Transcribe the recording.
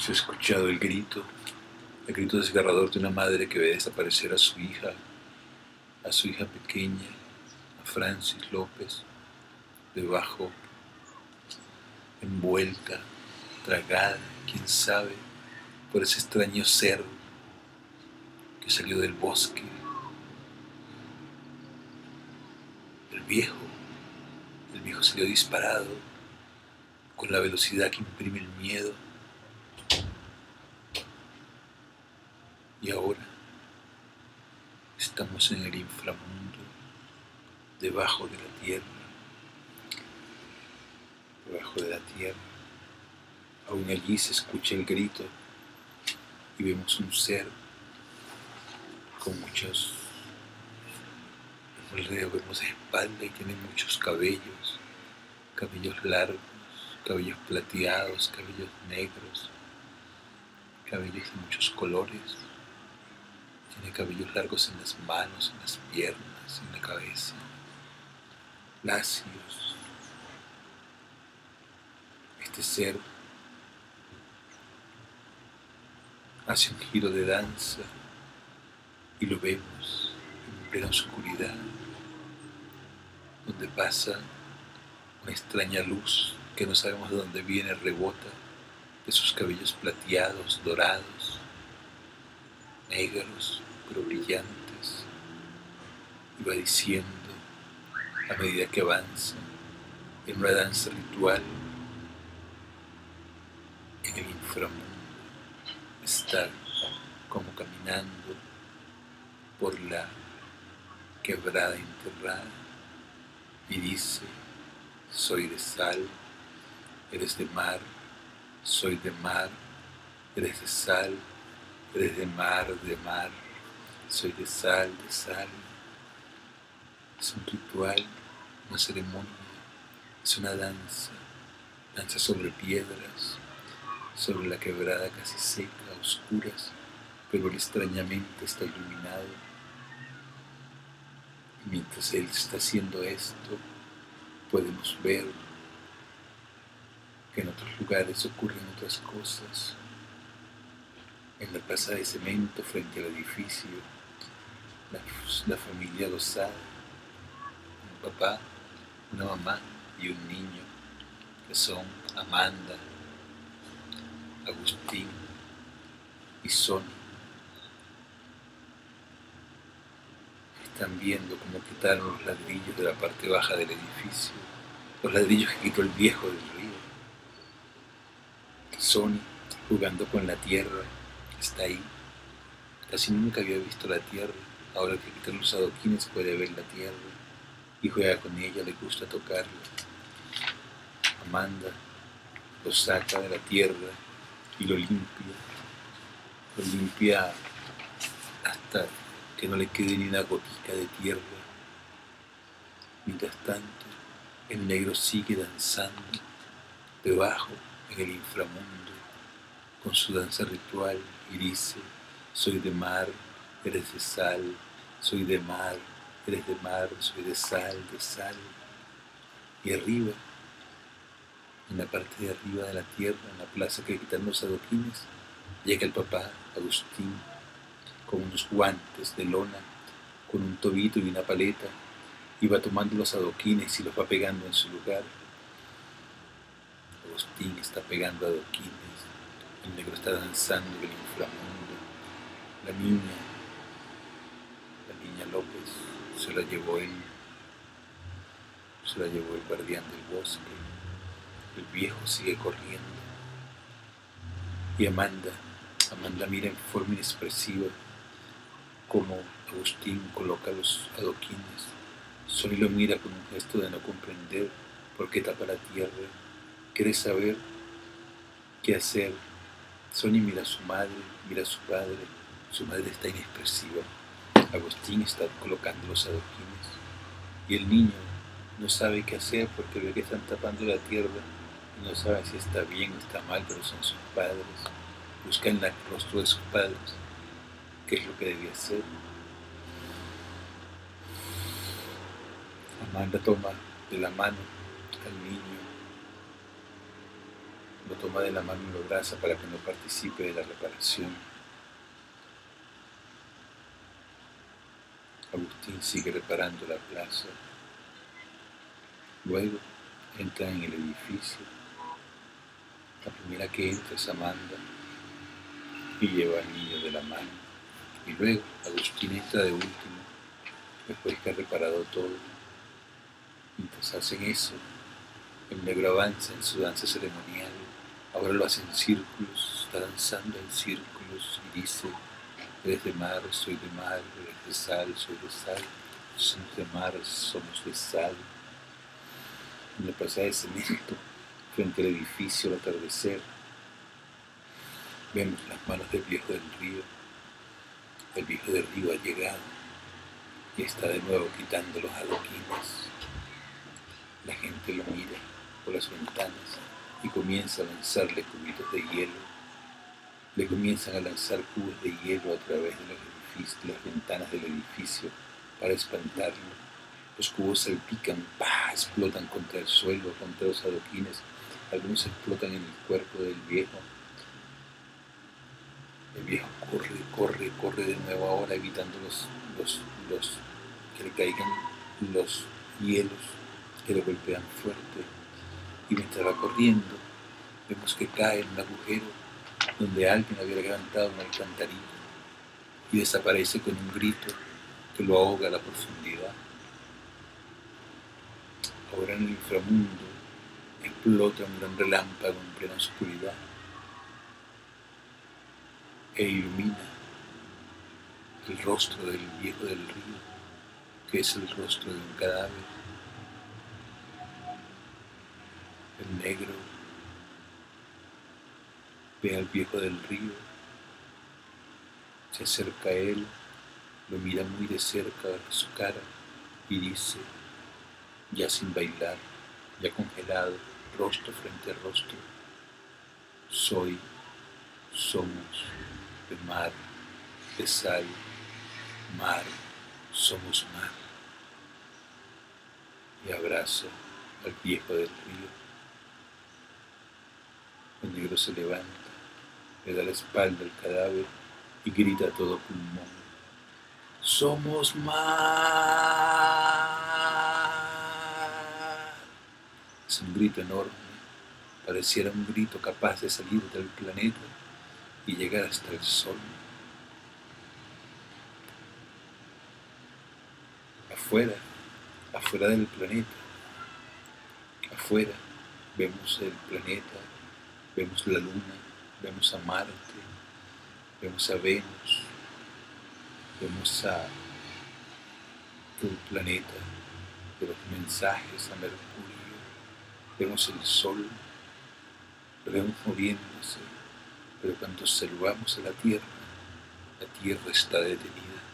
Se ha escuchado el grito desgarrador de una madre que ve desaparecer a su hija pequeña, a Francis López, debajo, envuelta, tragada, quién sabe, por ese extraño ser que salió del bosque. El viejo salió disparado, con la velocidad que imprime el miedo. Y ahora estamos en el inframundo, debajo de la tierra, Aún allí se escucha el grito y vemos un ser con muchos, alrededor vemos espalda y tiene muchos cabellos largos, cabellos plateados, cabellos negros, cabellos de muchos colores. Tiene cabellos largos en las manos, en las piernas, en la cabeza, lacios. Este ser hace un giro de danza y lo vemos en plena oscuridad, donde pasa una extraña luz que no sabemos de dónde viene, rebota de sus cabellos plateados, dorados, negros, pero brillantes, y va diciendo, a medida que avanza, en una danza ritual, en el inframundo, está como caminando por la quebrada enterrada, y dice: soy de sal, eres de mar, soy de mar, eres de sal, eres de mar, soy de sal, de sal. Es un ritual, una ceremonia, es una danza sobre piedras, sobre la quebrada casi seca, a oscuras, pero él extrañamente está iluminado. Y mientras él está haciendo esto, podemos ver que en otros lugares ocurren otras cosas. En la plaza de cemento frente al edificio, la familia Lozada, un papá, una mamá y un niño, que son Amanda, Agustín y Sony, están viendo cómo quitaron los ladrillos de la parte baja del edificio, los ladrillos que quitó el viejo del río. Sony, jugando con la tierra, está ahí. Casi nunca había visto la tierra. Ahora que quitan los adoquines puede ver la tierra y juega con ella, le gusta tocarla. Amanda lo saca de la tierra y lo limpia hasta que no le quede ni una gotica de tierra. Mientras tanto, el negro sigue danzando debajo en el inframundo con su danza ritual y dice: soy de mar, eres de sal, soy de mar, eres de mar, soy de sal, de sal. Y arriba, en la parte de arriba de la tierra, en la plaza que quitan los adoquines, llega el papá, Agustín, con unos guantes de lona, con un tobito y una paleta, y va tomando los adoquines y los va pegando en su lugar. Agustín está pegando adoquines, el negro está danzando en el inframundo. La niña López se la llevó el guardián del bosque. El viejo sigue corriendo. Y Amanda mira en forma inexpresiva cómo Agustín coloca los adoquines. Sony lo mira con un gesto de no comprender por qué tapa la tierra. Quiere saber qué hacer. Sony mira a su madre, mira a su padre. Su madre está inexpresiva. Agustín está colocando los adoquines. Y el niño no sabe qué hacer porque ve que están tapando la tierra y no sabe si está bien o está mal, pero son sus padres. Busca en el rostro de sus padres qué es lo que debe hacer. Amanda toma de la mano al niño lo toma de la mano y lo abraza para que no participe de la reparación. Agustín sigue reparando la plaza. Luego entra en el edificio. La primera que entra es Amanda y lleva al niño de la mano. Y luego Agustín entra de último, después que ha reparado todo. Mientras hacen eso, el negro avanza en su danza ceremonial. Ahora lo hace en círculos, está danzando en círculos y dice: eres de mar, soy de mar, eres de sal, soy de sal, somos de mar, somos de sal. En la plaza de cemento, frente al edificio al atardecer, vemos las manos del viejo del río. El viejo del río ha llegado y está de nuevo quitando los adoquines. La gente lo mira por las ventanas y comienza a lanzarle cubitos de hielo. Le comienzan a lanzar cubos de hielo a través de las ventanas del edificio para espantarlo. Los cubos salpican, ¡pah!, explotan contra el suelo, contra los adoquines. Algunos explotan en el cuerpo del viejo. El viejo corre de nuevo ahora, evitando que le caigan los hielos que le golpean fuerte. Y mientras va corriendo, vemos que cae en un agujero donde alguien había levantado una alcantarilla y desaparece con un grito que lo ahoga a la profundidad. Ahora en el inframundo explota un gran relámpago en plena oscuridad e ilumina el rostro del viejo del río, que es el rostro de un cadáver. El negro ve al viejo del río, se acerca a él, lo mira muy de cerca a su cara y dice, ya sin bailar, ya congelado, rostro frente a rostro: somos de mar, de sal, mar, somos mar. Y abraza al viejo del río. El negro se levanta, le da la espalda al cadáver y grita a todo pulmón: ¡somos mar! Es un grito enorme, pareciera un grito capaz de salir del planeta y llegar hasta el sol. Afuera del planeta, afuera vemos el planeta, vemos la luna, vemos a Marte, vemos a Venus, vemos a el planeta de los mensajes, a Mercurio, vemos el sol, lo vemos moviéndose, pero cuando observamos a la Tierra está detenida.